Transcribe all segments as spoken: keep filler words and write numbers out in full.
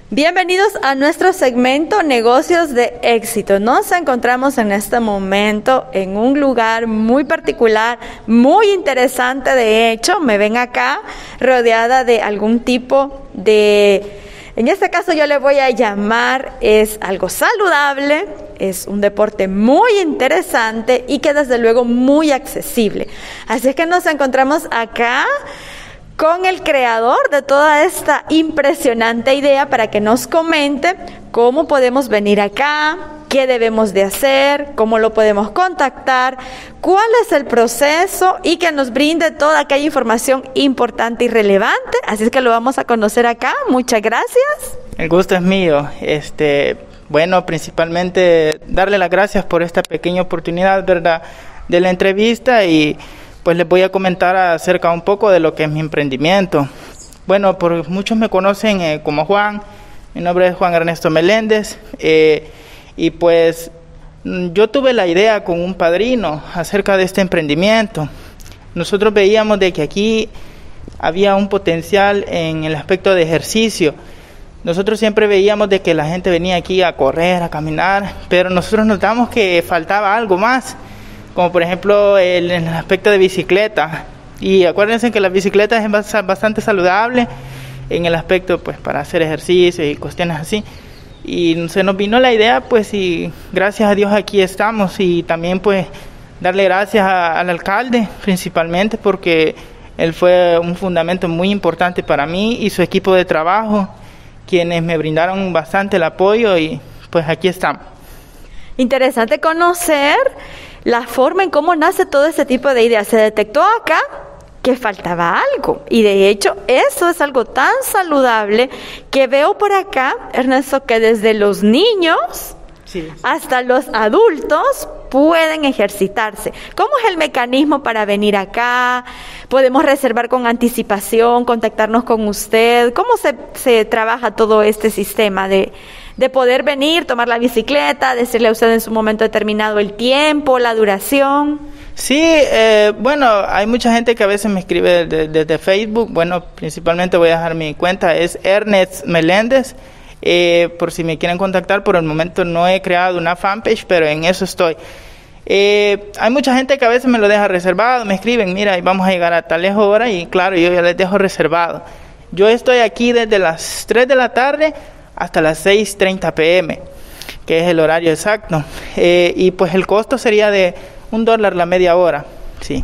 Bienvenidos a nuestro segmento Negocios de Éxito. Nos encontramos en este momento en un lugar muy particular, muy interesante. De hecho, me ven acá rodeada de algún tipo de, en este caso yo le voy a llamar, es algo saludable, es un deporte muy interesante y que desde luego muy accesible. Así es que nos encontramos acá con el creador de toda esta impresionante idea para que nos comente cómo podemos venir acá, qué debemos de hacer, cómo lo podemos contactar, cuál es el proceso y que nos brinde toda aquella información importante y relevante. Así es que lo vamos a conocer acá. Muchas gracias. El gusto es mío. Este, bueno, principalmente darle las gracias por esta pequeña oportunidad, ¿verdad?, de la entrevista, y pues les voy a comentar acerca un poco de lo que es mi emprendimiento. Bueno, por muchos me conocen eh, como Juan. Mi nombre es Juan Ernesto Meléndez, eh, y pues yo tuve la idea con un padrino acerca de este emprendimiento. Nosotros veíamos de que aquí había un potencial en el aspecto de ejercicio. Nosotros siempre veíamos de que la gente venía aquí a correr, a caminar, pero nosotros notamos que faltaba algo más, como por ejemplo el, el aspecto de bicicleta. Y acuérdense que la bicicleta es bastante saludable en el aspecto pues para hacer ejercicio y cuestiones así. Y se nos vino la idea, pues, y gracias a Dios aquí estamos. Y también pues darle gracias a, al alcalde principalmente, porque él fue un fundamento muy importante para mí y su equipo de trabajo, quienes me brindaron bastante el apoyo, y pues aquí estamos. Interesante conocer la forma en cómo nace todo ese tipo de ideas. Se detectó acá que faltaba algo, y de hecho eso es algo tan saludable que veo por acá, Ernesto, que desde los niños sí, sí. hasta los adultos pueden ejercitarse. ¿Cómo es el mecanismo para venir acá? ¿Podemos reservar con anticipación, contactarnos con usted? ¿Cómo se, se trabaja todo este sistema de, de poder venir, tomar la bicicleta, decirle a usted en su momento determinado el tiempo, la duración? Sí, eh, bueno, hay mucha gente que a veces me escribe desde, desde Facebook. Bueno, principalmente voy a dejar mi cuenta, es Ernest Meléndez. Eh, por si me quieren contactar, por el momento no he creado una fanpage, pero en eso estoy. Eh, hay mucha gente que a veces me lo deja reservado, me escriben, mira, vamos a llegar a tales horas, y claro, yo ya les dejo reservado. Yo estoy aquí desde las tres de la tarde hasta las seis treinta pm, que es el horario exacto. Eh, y pues el costo sería de un dólar la media hora. Sí,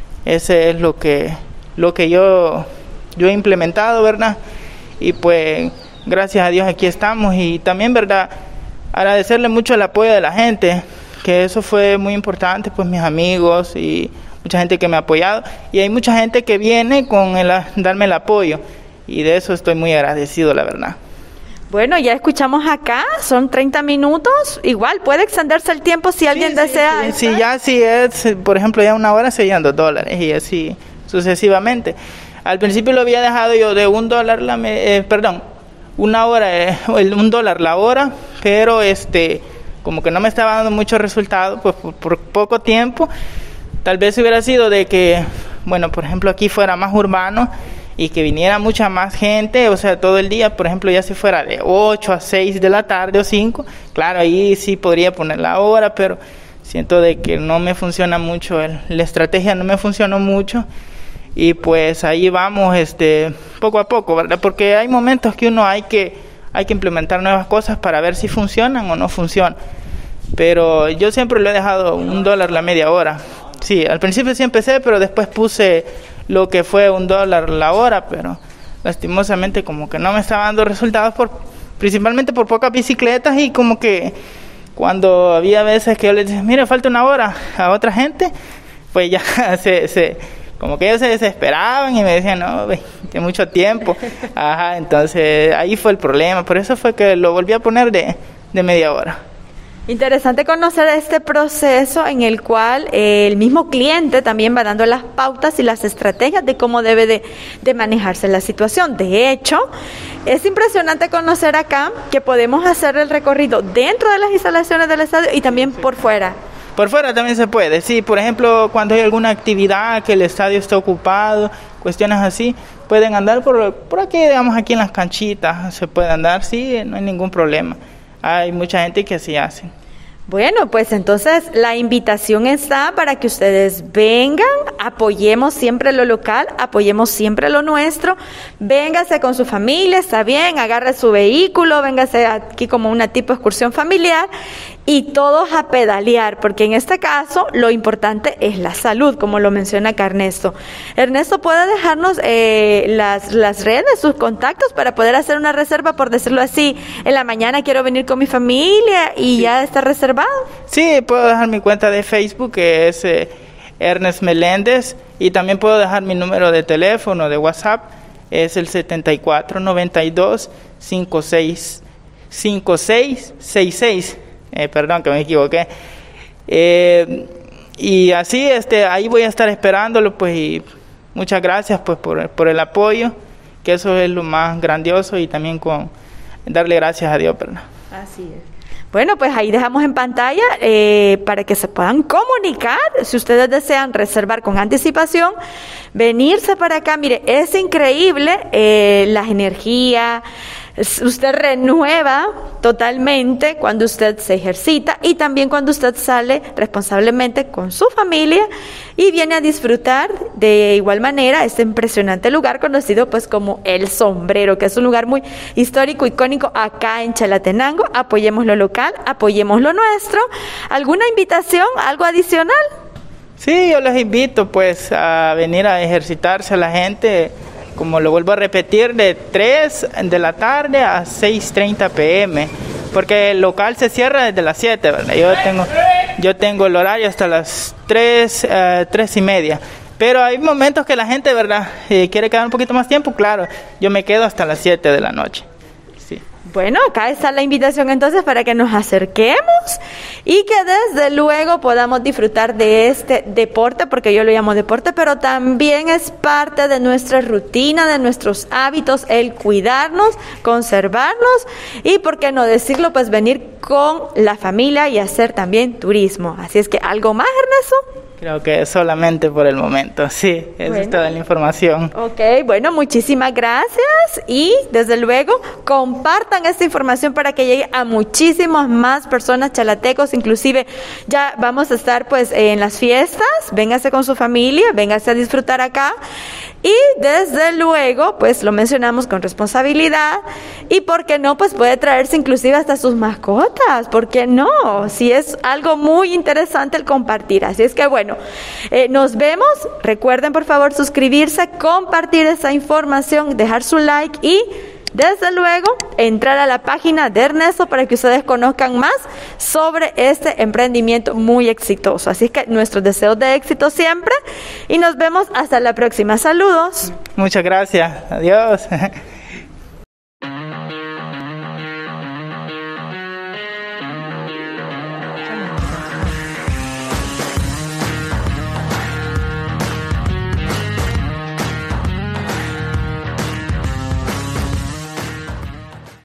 ese es lo que, lo que yo, yo he implementado, ¿verdad? Y pues gracias a Dios aquí estamos. Y también, ¿verdad?, agradecerle mucho el apoyo de la gente, que eso fue muy importante, pues mis amigos y mucha gente que me ha apoyado, y hay mucha gente que viene con el darme el apoyo, y de eso estoy muy agradecido, la verdad. Bueno, ya escuchamos acá, son treinta minutos, igual puede extenderse el tiempo si alguien sí, desea. Sí, sí, ya si es, por ejemplo, ya una hora serían dos dólares, y así sucesivamente. Al principio lo había dejado yo de un dólar, la me, eh, perdón, una hora, eh, un dólar la hora, pero este, como que no me estaba dando mucho resultado, pues por, por poco tiempo. Tal vez hubiera sido de que, bueno, por ejemplo, aquí fuera más urbano y que viniera mucha más gente, o sea, todo el día, por ejemplo, ya si fuera de ocho a seis de la tarde o cinco, claro, ahí sí podría poner la hora, pero siento de que no me funciona mucho, el, la estrategia no me funcionó mucho, y pues ahí vamos, este, poco a poco, ¿verdad? Porque hay momentos que uno hay que, hay que implementar nuevas cosas para ver si funcionan o no funcionan, pero yo siempre lo he dejado un dólar la media hora. Sí, al principio sí empecé, pero después puse lo que fue un dólar la hora, pero lastimosamente como que no me estaba dando resultados, por, principalmente por pocas bicicletas, y como que cuando había veces que yo les decía, mire, falta una hora a otra gente, pues ya se, se como que ellos se desesperaban y me decían, no, que mucho tiempo. Ajá, entonces ahí fue el problema, por eso fue que lo volví a poner de, de media hora. Interesante conocer este proceso en el cual eh, el mismo cliente también va dando las pautas y las estrategias de cómo debe de, de manejarse la situación. De hecho, es impresionante conocer acá que podemos hacer el recorrido dentro de las instalaciones del estadio y también por fuera. Por fuera también se puede, sí, por ejemplo, cuando hay alguna actividad que el estadio está ocupado, cuestiones así, pueden andar por, por aquí, digamos, aquí en las canchitas, se puede andar, sí, no hay ningún problema. Hay mucha gente que así hace. Bueno, pues entonces la invitación está para que ustedes vengan, apoyemos siempre lo local, apoyemos siempre lo nuestro, véngase con su familia, está bien, agarre su vehículo, véngase aquí como una tipo de excursión familiar y todos a pedalear, porque en este caso lo importante es la salud, como lo menciona acá Ernesto. Ernesto, ¿puede dejarnos eh, las, las redes, sus contactos para poder hacer una reserva, por decirlo así, en la mañana quiero venir con mi familia y sí, ya está reservado? Sí, puedo dejar mi cuenta de Facebook, que es eh, Ernest Meléndez, y también puedo dejar mi número de teléfono, de WhatsApp, es el setenta y cuatro, noventa y dos, cincuenta y seis, cincuenta y seis, sesenta y seis. Eh, perdón que me equivoqué, eh, y así este ahí voy a estar esperándolo, pues, y muchas gracias pues por, por el apoyo, que eso es lo más grandioso, y también con darle gracias a Dios, ¿verdad? Así es. Bueno, pues ahí dejamos en pantalla eh, para que se puedan comunicar, si ustedes desean reservar con anticipación, venirse para acá. Mire, es increíble eh, las energías. Usted renueva totalmente cuando usted se ejercita y también cuando usted sale responsablemente con su familia y viene a disfrutar de igual manera este impresionante lugar conocido pues como El Sombrero, que es un lugar muy histórico, icónico acá en Chalatenango. Apoyemos lo local, apoyemos lo nuestro. ¿Alguna invitación, algo adicional? Sí, yo les invito pues a venir a ejercitarse a la gente. Como lo vuelvo a repetir, de tres de la tarde a seis treinta pm, porque el local se cierra desde las siete, ¿verdad? Yo tengo, yo tengo el horario hasta las tres, uh, tres y media, pero hay momentos que la gente, ¿verdad?, eh, quiere quedar un poquito más tiempo. Claro, yo me quedo hasta las siete de la noche. Sí. Bueno, acá está la invitación entonces para que nos acerquemos y que desde luego podamos disfrutar de este deporte, porque yo lo llamo deporte, pero también es parte de nuestra rutina, de nuestros hábitos, el cuidarnos, conservarnos y, por qué no decirlo, pues venir con la familia y hacer también turismo. Así es que, ¿algo más, Ernesto? Creo que solamente por el momento, sí, esa bueno, es toda la información. Ok, bueno, muchísimas gracias y desde luego compartan esta información para que llegue a muchísimas más personas chalatecos. Inclusive ya vamos a estar pues en las fiestas, véngase con su familia, véngase a disfrutar acá y desde luego pues lo mencionamos con responsabilidad y por qué no pues puede traerse inclusive hasta sus mascotas, ¿por qué no? Si es algo muy interesante el compartir, así es que bueno, eh, nos vemos. Recuerden por favor suscribirse, compartir esa información, dejar su like y desde luego entrar a la página de Ernesto para que ustedes conozcan más sobre este emprendimiento muy exitoso. Así que nuestros deseos de éxito siempre y nos vemos hasta la próxima. Saludos. Muchas gracias. Adiós.